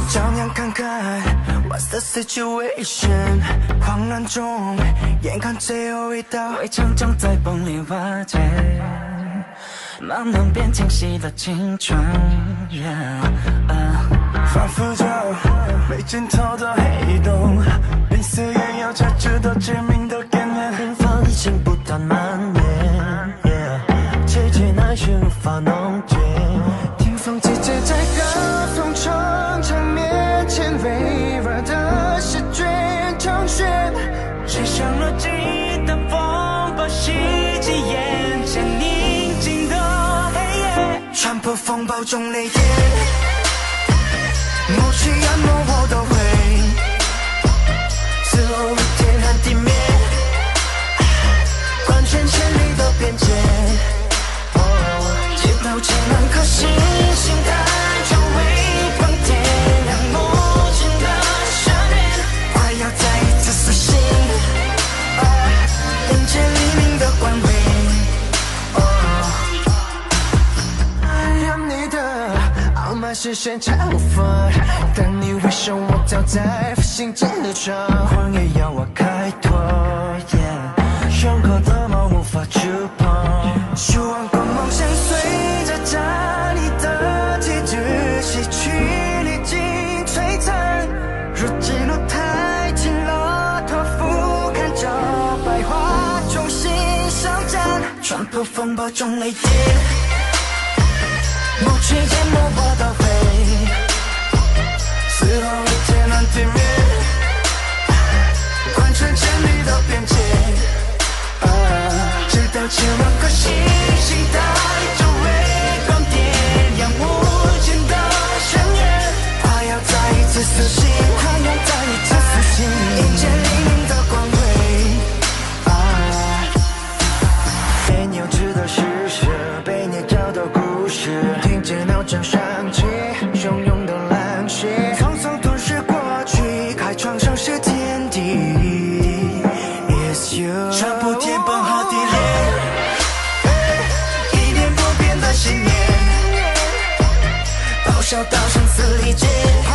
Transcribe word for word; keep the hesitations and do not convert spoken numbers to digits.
照样看看 What's the situation？ 慌乱中，眼看最后一道围墙将在崩裂瓦解，慢慢变清晰的青春。Yeah, uh, 反复着没尽头的黑洞，彼此也要价值的致命的根源，平凡理性不断蔓延。Yeah, 结界难寻无法弄清。 风季节在歌颂城墙面前微弱的试卷成选，吹响了记忆的风暴，袭击眼前宁静的黑夜，穿破风暴中雷电，默契淹没我都会，此后天寒地灭，贯穿千里的边界。 街道前两颗星星带着微光点亮无尽的深渊，快要再一次苏醒，迎接黎明的光辉。让你的傲慢视线超凡，但你为什么掉在复兴间的窗？荒野要我开拓， yeah, 胸口的梦无法触碰，希望光芒相随。 家里的结局，失去历经璀璨，如记录太近了，托付看着白花重新上阵，穿破风暴中雷电，默契淹没我都会，此后一天难地面，贯穿千里的边界，啊，直到千万颗星星带着微。 苏醒，太阳再一次苏醒，迎接黎明的光辉。啊，没有值得事实，被捏造的故事，听见鸟声响起，汹涌的浪血，匆匆吞噬过去，开创盛世天地。It's you， 穿破天崩和地裂，一念不变的信念，咆哮到生死离界。